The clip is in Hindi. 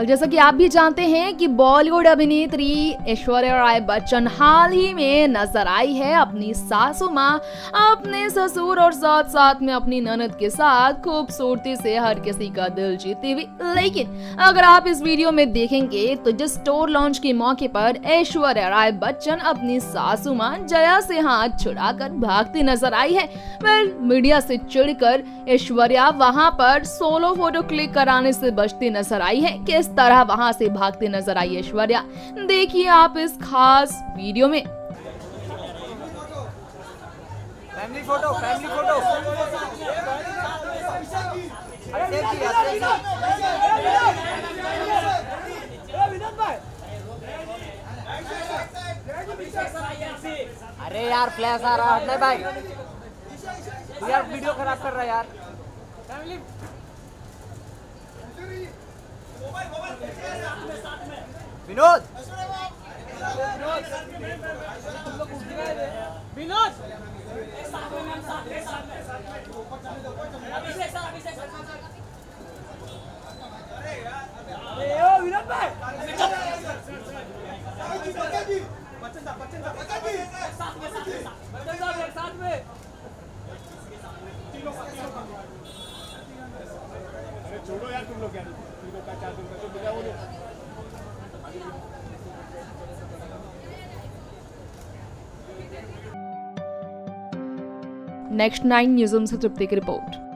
और जैसा कि आप भी जानते हैं कि बॉलीवुड अभिनेत्री ऐश्वर्या राय बच्चन हाल ही में नजर आई है अपनी सासू माँ, अपने ससुर और साथ साथ में अपनी ननद के साथ खूबसूरती से हर किसी का दिल जीती हुई। लेकिन अगर आप इस वीडियो में देखेंगे तो जिस स्टोर लॉन्च के मौके पर ऐश्वर्या राय बच्चन अपनी सासू माँ जया से हाथ छुड़ाकर भागती नजर आई है। मीडिया से चिढ़कर ऐश्वर्या वहां पर सोलो फोटो क्लिक कराने से बचती नजर आई है। किस तरह वहां से भागती नजर आई ऐश्वर्या, देखिए आप इस खास वीडियो में। फैमिली फोटो अरे यार फ्लैश आ रहा है भाई, यार वीडियो खराब कर रहा है यार। फैमिली विनोद विनोद विनोद भाई साथ में छोड़ो यार तुम लोग, नेक्स्ट 9 न्यूज़ से तृप्ति की रिपोर्ट।